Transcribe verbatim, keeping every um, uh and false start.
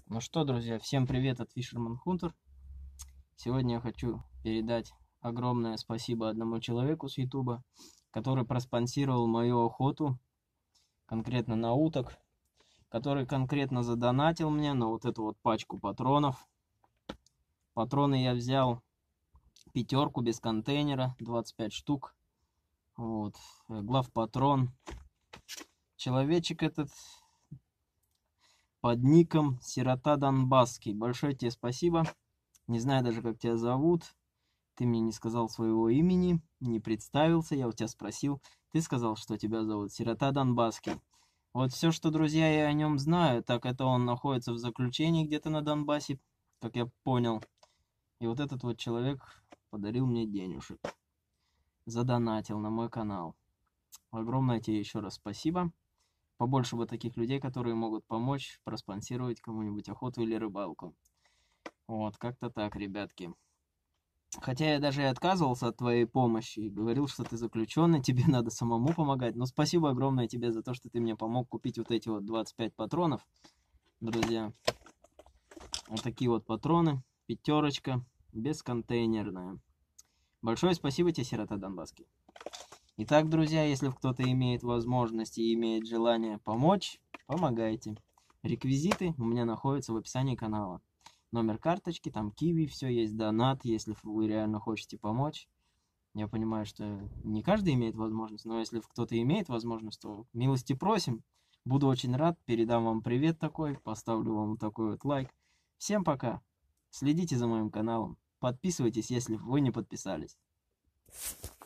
Ну что, друзья, всем привет от Fisherman Hunter. Сегодня я хочу передать огромное спасибо одному человеку с Ютуба, который проспонсировал мою охоту, конкретно на уток, который конкретно задонатил мне на вот эту вот пачку патронов. Патроны я взял пятерку без контейнера, двадцать пять штук. Вот, главпатрон. Человечек этот под ником Сирота Донбасский. Большое тебе спасибо. Не знаю даже, как тебя зовут. Ты мне не сказал своего имени, не представился. Я у тебя спросил. Ты сказал, что тебя зовут Сирота Донбасский. Вот все, что, друзья, я о нем знаю, так это он находится в заключении где-то на Донбассе, как я понял. И вот этот вот человек подарил мне денежек. Задонатил на мой канал. Огромное тебе еще раз спасибо. Побольше бы таких людей, которые могут помочь проспонсировать кому-нибудь охоту или рыбалку. Вот, как-то так, ребятки. Хотя я даже и отказывался от твоей помощи и говорил, что ты заключенный, тебе надо самому помогать. Но спасибо огромное тебе за то, что ты мне помог купить вот эти вот двадцать пять патронов, друзья. Вот такие вот патроны, пятерочка, бесконтейнерная. Большое спасибо тебе, Сирота Донбасский. Итак, друзья, если кто-то имеет возможность и имеет желание помочь, помогайте. Реквизиты у меня находятся в описании канала. Номер карточки, там киви, все есть, донат, если вы реально хотите помочь. Я понимаю, что не каждый имеет возможность, но если кто-то имеет возможность, то милости просим. Буду очень рад, передам вам привет такой, поставлю вам такой вот лайк. Всем пока, следите за моим каналом, подписывайтесь, если вы не подписались.